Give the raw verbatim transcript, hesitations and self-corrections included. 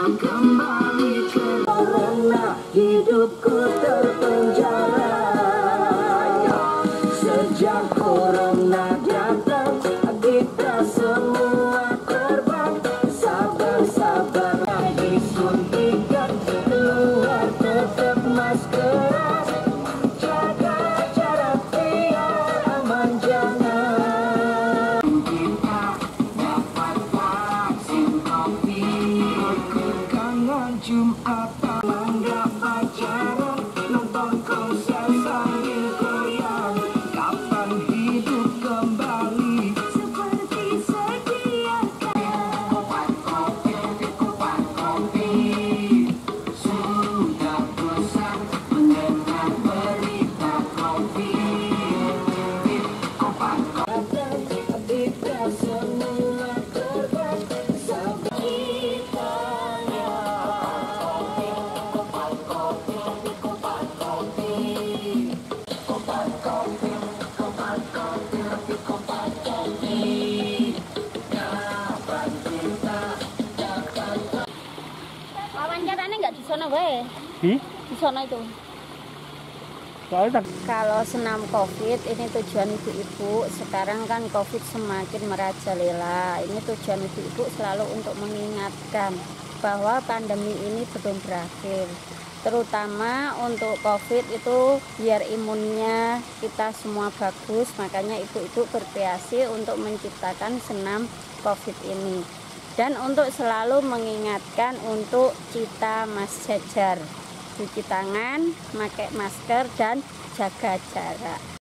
kembali karena hidupku terpenjara. Sejak corona datang, kita semua terbang. Sabar-sabar disuntikan, keluar tetap masker. Jaga jarak biar aman jangan. Kita dapat vaksin Covid. Kekangan Jumat mangga pacaran, nonton konser sambil goyang. Kapan hidup kembali seperti sedia kala. Kopat Covid, kopat Covid. Sudah bosan mendengar berita Covid. Kopat Covid, kita semua terbang. Sabar kita ya. Kopat Covid, kopat Covid. Kopat Covid, kopat Covid, kopat Covid. Kapan kita dapat. Wawancaranya nggak di sana wae. Di? Di sana itu. Soalnya Kalau senam COVID ini tujuan ibu-ibu, sekarang kan COVID semakin merajalela. Ini tujuan ibu-ibu selalu untuk mengingatkan bahwa pandemi ini belum berakhir. Terutama untuk COVID itu biar imunnya kita semua bagus, makanya ibu-ibu berkreasi untuk menciptakan senam COVID ini. Dan untuk selalu mengingatkan untuk cita mas jajar, cuci tangan, pakai masker dan jaga jarak.